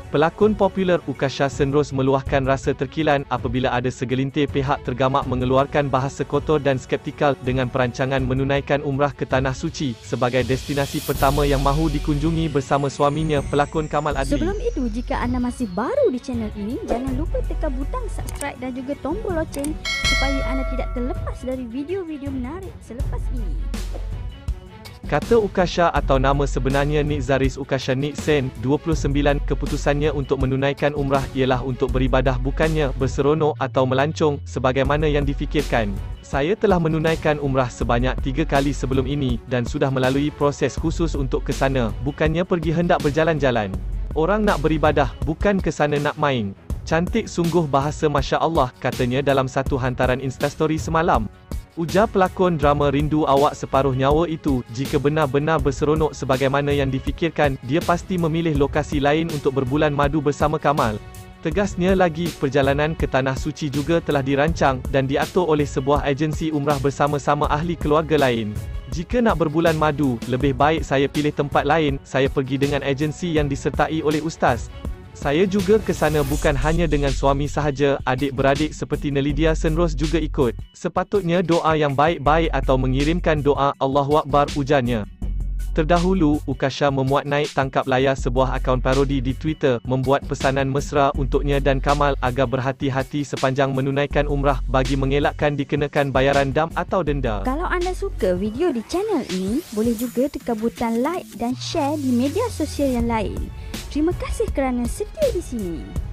Pelakon popular Ukasha Senros meluahkan rasa terkilan apabila ada segelintir pihak tergamak mengeluarkan bahasa kotor dan skeptikal dengan perancangan menunaikan umrah ke Tanah Suci sebagai destinasi pertama yang mahu dikunjungi bersama suaminya, pelakon Kamal Adli. Sebelum itu, jika anda masih baru di channel ini, jangan lupa tekan butang subscribe dan juga tombol loceng supaya anda tidak terlepas dari video-video menarik selepas ini. Kata Ukasha atau nama sebenarnya Nik Zaris Ukasha Nik Sen, 29, keputusannya untuk menunaikan umrah ialah untuk beribadah bukannya berseronok atau melancong sebagaimana yang difikirkan. Saya telah menunaikan umrah sebanyak 3 kali sebelum ini dan sudah melalui proses khusus untuk ke sana, bukannya pergi hendak berjalan-jalan. Orang nak beribadah, bukan ke sana nak main. Cantik sungguh bahasa Masya Allah, katanya dalam satu hantaran Instastory semalam. Ujar pelakon drama Rindu Awak Separuh Nyawa itu, jika benar-benar berseronok sebagaimana yang difikirkan, dia pasti memilih lokasi lain untuk berbulan madu bersama Kamal. Tegasnya lagi, perjalanan ke Tanah Suci juga telah dirancang dan diatur oleh sebuah agensi umrah bersama-sama ahli keluarga lain. Jika nak berbulan madu, lebih baik saya pilih tempat lain, saya pergi dengan agensi yang disertai oleh ustaz. Saya juga ke sana bukan hanya dengan suami sahaja, adik-beradik seperti Nelidia Senros juga ikut. Sepatutnya doa yang baik-baik atau mengirimkan doa, Allahu Akbar, ujarnya. Terdahulu, Ukasha memuat naik tangkap layar sebuah akaun parodi di Twitter, membuat pesanan mesra untuknya dan Kamal agar berhati-hati sepanjang menunaikan umrah bagi mengelakkan dikenakan bayaran dam atau denda. Kalau anda suka video di channel ini, boleh juga tekan butang like dan share di media sosial yang lain. Terima kasih kerana setia di sini.